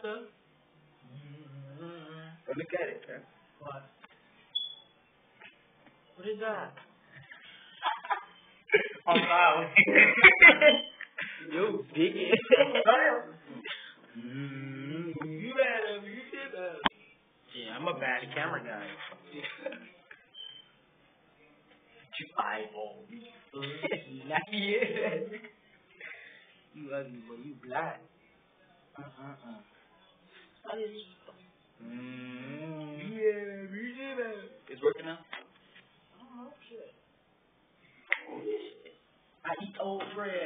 stuff? Look at it, man. What? What is that? I'm sorry. You big You better, you did that. Yeah, I'm a bad camera guy. You eyeball. Not yet. You ugly, but you black. Yeah, you did that. It's working now? Oh, shit. I eat old bread.